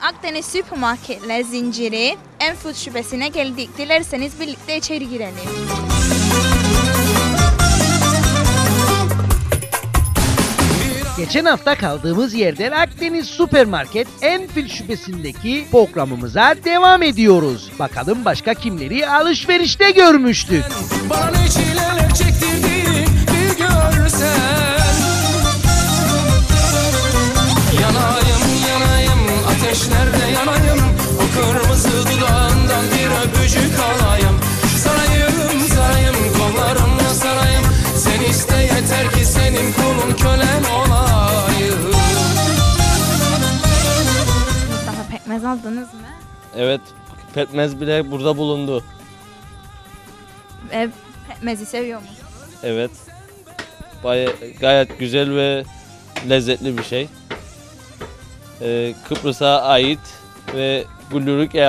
Akdeniz Süpermarketler zinciri Enfood şubesine geldik. Dilerseniz birlikte içeri girelim. Geçen hafta kaldığımız yerden Akdeniz Süpermarket Enfield şubesindeki programımıza devam ediyoruz. Bakalım başka kimleri alışverişte görmüştük. Bana ne çileler çektirdiğini bir görsen. Yanayım ateşlerde yanayım. O kırmızı dudağından bir öpücük alayım. Sarayım kollarımla sarayım. Sen iste yeter ki senin kulun kölen olayım. Mustafa, pekmez aldınız mı? Evet, pekmez bile burada bulundu. Pekmezi seviyor musunuz? Evet, gayet güzel ve lezzetli bir şey. Kıbrıs'a ait ve Güllürük'e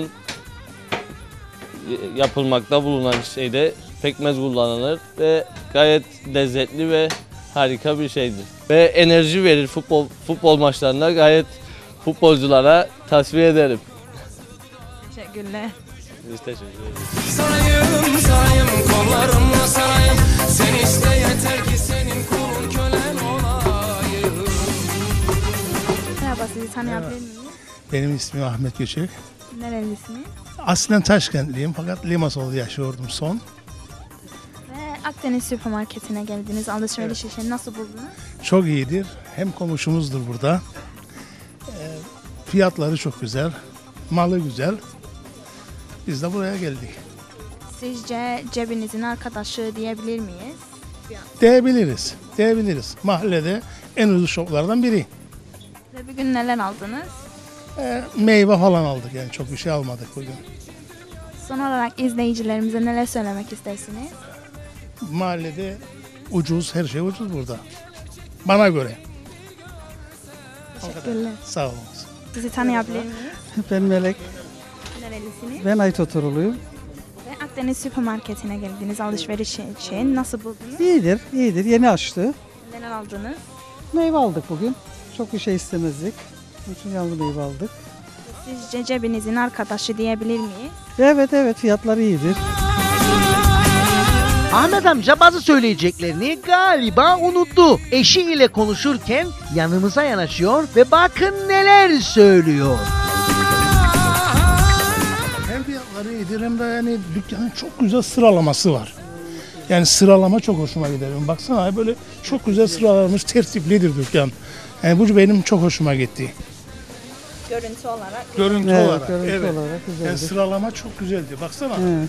yapılmakta bulunan şeyde pekmez kullanılır ve gayet lezzetli ve harika bir şeydir. Ve enerji verir futbol maçlarında, gayet futbolculara tavsiye ederim. Teşekkürler. Biz teşekkür ederiz. Sarayım kollarımla sarayım. Sen iste yeter ki senin kulun kölen olayım. Merhaba, sizi tanıyabilir miyim? Benim ismim Ahmet Göçek. Nerelisiniz? Aslen Taşkentliyim fakat Limasol'da yaşıyordum son. Ve Akdeniz Süpermarketine geldiniz. Alışveriş işini nasıl buldunuz? Çok iyidir. Hem komşumuzdur burada. Fiyatları çok güzel. Malı güzel. Biz de buraya geldik. Sizce cebinizin arkadaşı diyebilir miyiz? Diyebiliriz. Mahallede en ucuz shoplardan biri. Ve bugün neler aldınız? Meyve falan aldık, yani çok bir şey almadık bugün. Son olarak izleyicilerimize neler söylemek istersiniz? Mahallede ucuz, her şey ucuz burada. Bana göre. Teşekkürler. Sağ olun. Sizi tanıyabilir miyiz? Ben Melek, Nerelisiniz? ben Aytotoruluyum. Ve Akdeniz Süpermarketine geldiniz. Alışveriş için nasıl buldunuz? İyidir, yeni açtı. Neler aldınız? Meyve aldık bugün. Çok bir şey istemezdik. Onun için yağlı meyve aldık. Sizce cebinizin arkadaşı diyebilir miyiz? Evet, fiyatları iyidir. Ahmet amca bazı söyleyeceklerini galiba unuttu. Eşi ile konuşurken yanımıza yanaşıyor ve bakın neler söylüyor. Hem fiyatları iyidir hem de yani dükkanın çok güzel sıralaması var. Yani sıralama çok hoşuma gider. Baksana böyle çok güzel sıralanmış, tertiplidir dükkan. Yani bu benim çok hoşuma gitti. Görüntü olarak. Görüntü Evet, olarak. görüntü Evet. olarak güzeldir. Yani sıralama çok güzeldi. Baksana. Evet.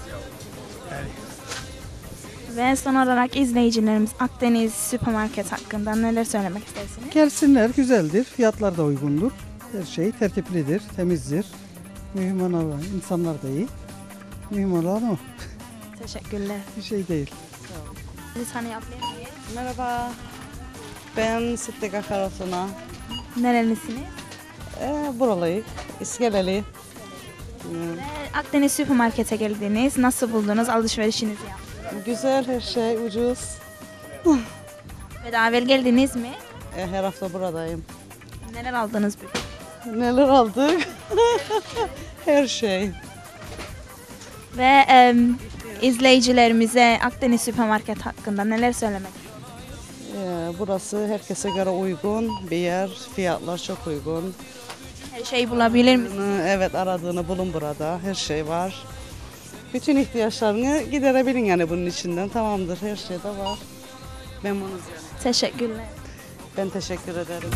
Ve son olarak izleyicilerimiz Akdeniz Süpermarket hakkında neler söylemek istersiniz? Gelsinler, güzeldir. Fiyatlar da uygundur. Her şey tertiplidir, temizdir. Mühim olan insanlar da iyi. Mühim olan o. Teşekkürler. Bir şey değil. Sizi tanıyabilir miyiz? Merhaba, ben Sıddıka Karasuna. Nerelisiniz? Buralıyım, İskeleli. Ve Akdeniz Süpermarket'e geldiniz. Nasıl buldunuz? Alışverişinizi yaptınız. Güzel, her şey ucuz. Ve daha evvel geldiniz mi? Her hafta buradayım. Neler aldınız bugün? Neler aldık? Her şey. Ve izleyicilerimize Akdeniz Süpermarket hakkında neler söylemek istersiniz? Burası herkese göre uygun bir yer. Fiyatlar çok uygun. Her şeyi bulabilir misiniz? Evet, aradığını bulun burada. Her şey var. Bütün ihtiyaçlarını giderebilin yani bunun içinden. Tamamdır, her şey de var. Memnunuz yani. Teşekkürler. Ben teşekkür ederim.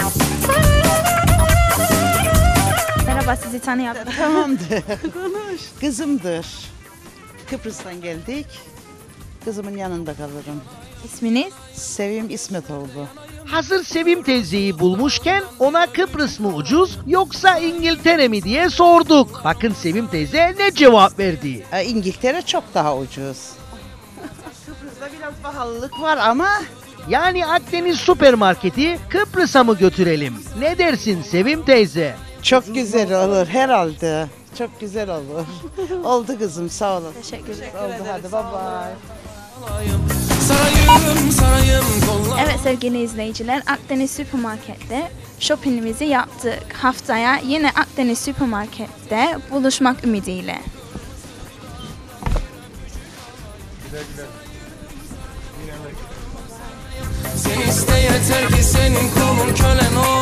Merhaba, sizi tanıyabilir miyim? Tamamdır. Konuş. Kızımdır. Kıbrıs'tan geldik. Kızımın yanında kalırım. İsminiz? Sevim İsmetoğlu. Hazır Sevim teyzeyi bulmuşken ona Kıbrıs mı ucuz yoksa İngiltere mi diye sorduk. Bakın Sevim teyze ne cevap verdi. İngiltere çok daha ucuz. Kıbrıs'ta biraz pahalılık var ama Yani Akdeniz Süpermarket'i Kıbrıs'a mı götürelim? Ne dersin Sevim teyze? çok güzel olur herhalde. Çok güzel olur. Oldu kızım, sağ olun. Teşekkürler. Oldu, hadi bye bye. Olayım. Sarayım sarayım kollarım. Evet sevgili izleyiciler, Akdeniz Süpermarket'te shoppingimizi yaptık. Haftaya yine Akdeniz Süpermarket'te buluşmak ümidiyle. Sen iste yeter ki senin kulun kölen ol.